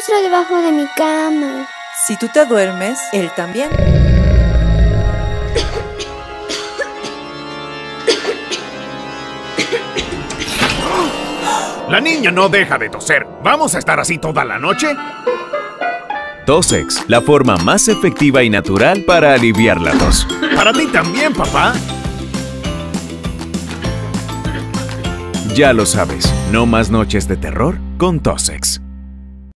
monstruo debajo de mi cama. Si tú te duermes, él también. La niña no deja de toser. ¿Vamos a estar así toda la noche? Tosex, la forma más efectiva y natural para aliviar la tos. Para ti también, papá. Ya lo sabes, no más noches de terror con Tosex.